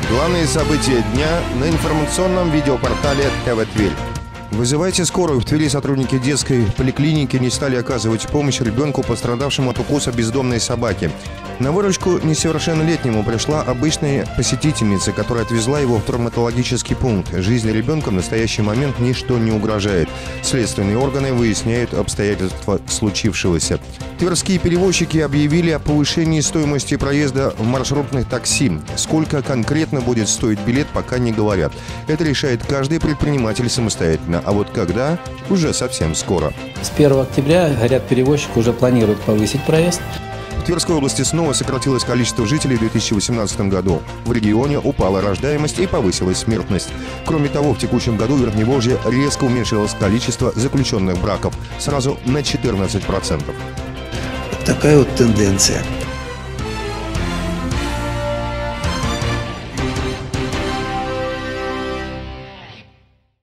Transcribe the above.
Главные события дня на информационном видеопортале ТВ Тверь. Вызывайте скорую. В Твери сотрудники детской поликлиники не стали оказывать помощь ребенку, пострадавшему от укуса бездомной собаки. На выручку несовершеннолетнему пришла обычная посетительница, которая отвезла его в травматологический пункт. Жизни ребенка в настоящий момент ничто не угрожает. Следственные органы выясняют обстоятельства случившегося. Тверские перевозчики объявили о повышении стоимости проезда в маршрутных такси. Сколько конкретно будет стоить билет, пока не говорят. Это решает каждый предприниматель самостоятельно. А вот когда – уже совсем скоро. С 1 октября ряд перевозчиков уже планируют повысить проезд. В Тверской области снова сократилось количество жителей в 2018 году. В регионе упала рождаемость и повысилась смертность. Кроме того, в текущем году в Верхневолжье резко уменьшилось количество заключенных браков – сразу на 14%. Такая вот тенденция.